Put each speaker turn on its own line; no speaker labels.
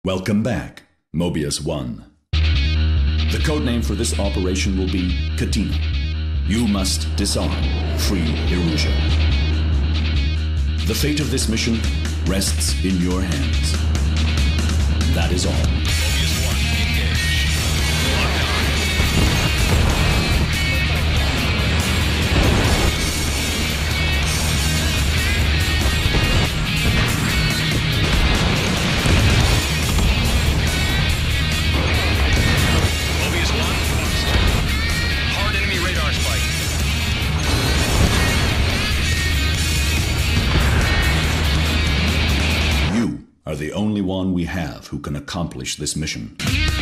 Welcome back, Mobius 1. The codename for this operation will be KATINA. You must disarm Free Erusia. The fate of this mission rests in your hands. That is all.
Mobius 1, engage. Lock on. Mobius 1, hard enemy radar spike.
You are the only one we have who can accomplish this mission.